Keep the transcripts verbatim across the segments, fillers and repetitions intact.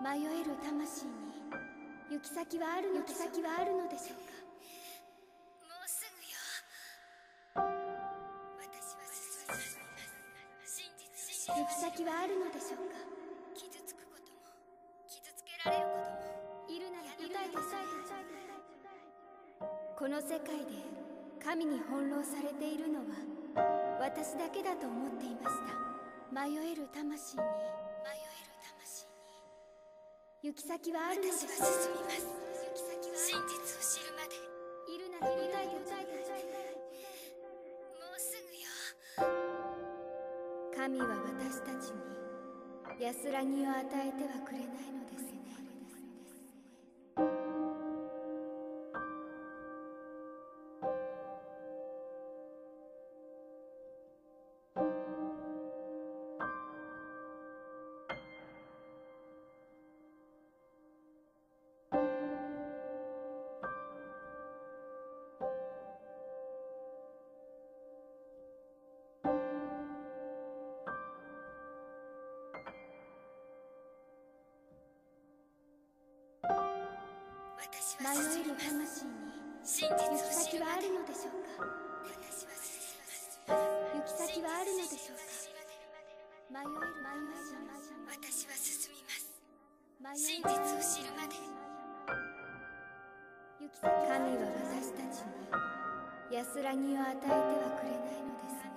迷える魂に行き先はあるの行き先はあるのでしょうか。 もうすぐよ。私は進みます。真実を知り行き先はあるのでしょうか。 傷つくことも傷つけられることもいるなら答えてさえ。この世界で神に翻弄されているのは私だけだと思っていました。迷える魂に迷える魂に行き先はあるのでしょうか。 私は進みます。真実を知るまで。 いるなら答えて答えて。 もうすぐよ。 神は私たちに安らぎを与えてはくれないのですね。迷える魂に真実行きを知るまで。 先はあるのでしょうか。 私は進みます。 行き先はあるのでしょうか。迷える魂に私は進みます。 迷真える実を知るまで。 行き先は神は私たちに安らぎを与えてはくれないのですね。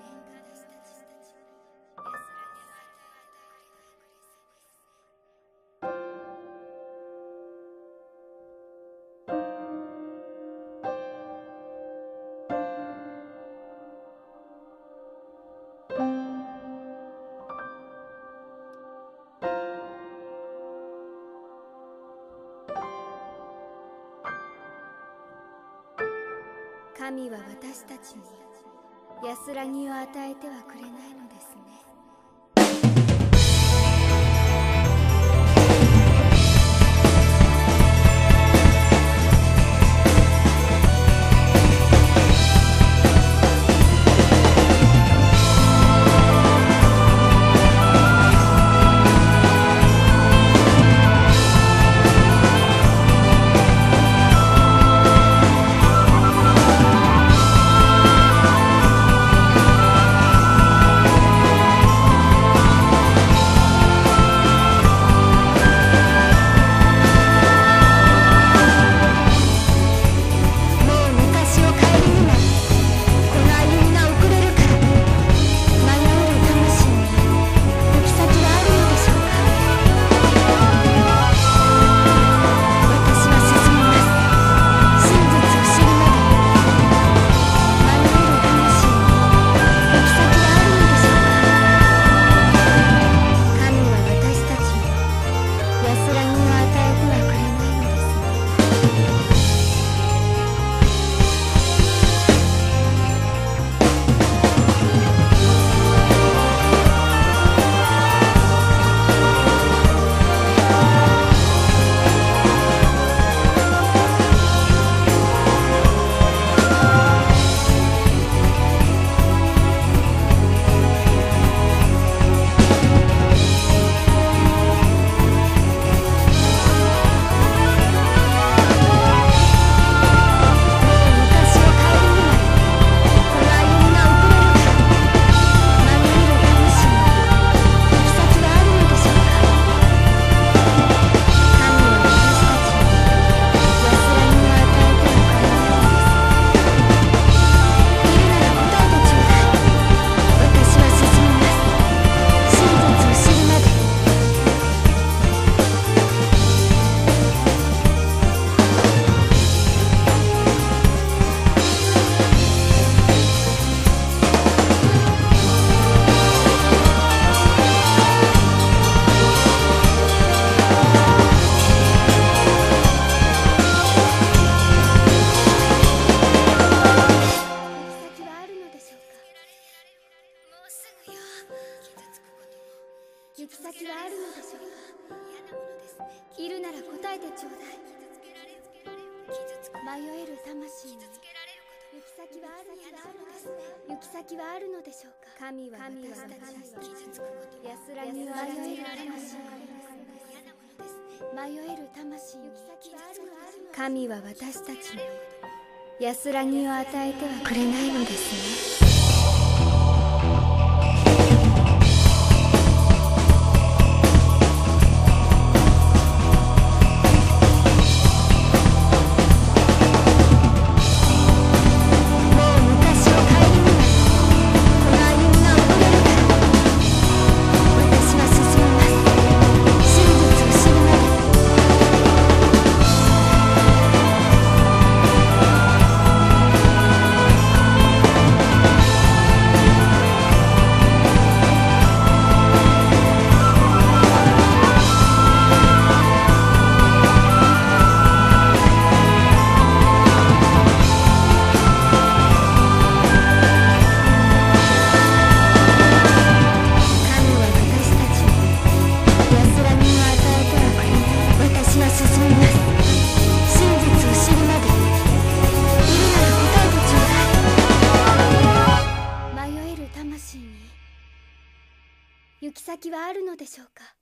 神は私たちに安らぎを与えてはくれないのですね。行き先はあるのでしょうか。いるなら答えてちょうだい。迷える魂に行き先はあるのですね。行き先はあるのでしょうか。神は私たちに安らぎを与える魂に迷える魂に神は私たちに安らぎを与えてはくれないのですね。行き先はあるのでしょうか。